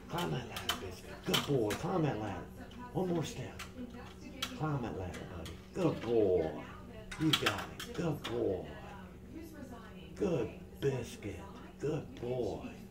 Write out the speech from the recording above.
Climb that ladder, Biscuit. Good boy. Climb that ladder. One more step. Climb that ladder, buddy. Good boy. You got it. Good boy. Good Biscuit. Good boy.